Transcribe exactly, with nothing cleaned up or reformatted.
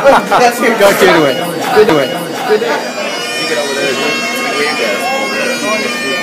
That's your Go do it. Do it. You get over there. Wave that over there.